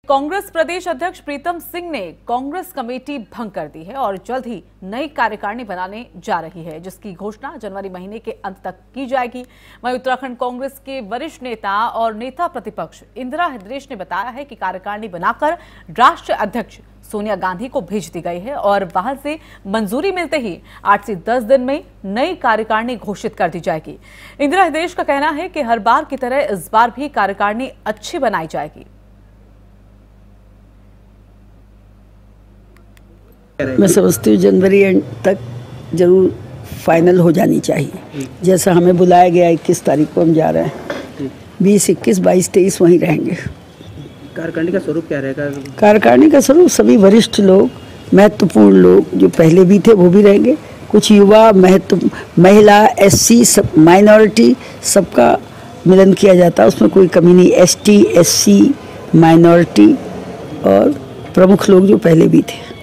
कांग्रेस प्रदेश अध्यक्ष प्रीतम सिंह ने कांग्रेस कमेटी भंग कर दी है और जल्द ही नई कार्यकारिणी बनाने जा रही है, जिसकी घोषणा जनवरी महीने के अंत तक की जाएगी। वहीं उत्तराखंड कांग्रेस के वरिष्ठ नेता और नेता प्रतिपक्ष इंदिरा हृदयेश ने बताया है कि कार्यकारिणी बनाकर राष्ट्रीय अध्यक्ष सोनिया गांधी को भेज दी गई है और वहां से मंजूरी मिलते ही 8 से 10 दिन में नई कार्यकारिणी घोषित कर दी जाएगी। इंदिरा हृदयेश का कहना है कि हर बार की तरह इस बार भी कार्यकारिणी अच्छी बनाई जाएगी। मैं समझती हूँ जनवरी एंड तक जरूर फाइनल हो जानी चाहिए। जैसा हमें बुलाया गया 21 तारीख को हम जा रहे हैं, 20, 21, 22, 23 वहीं रहेंगे। कार्यकारिणी का स्वरूप क्या रहेगा? कार्यकारिणी का स्वरूप सभी वरिष्ठ लोग, महत्वपूर्ण लोग जो पहले भी थे वो भी रहेंगे, कुछ युवा, महिला, SC, सब माइनॉरिटी, सबका मिलन किया जाता है, उसमें कोई कमी नहीं। ST, SC, माइनॉरिटी और प्रमुख लोग जो पहले भी थे।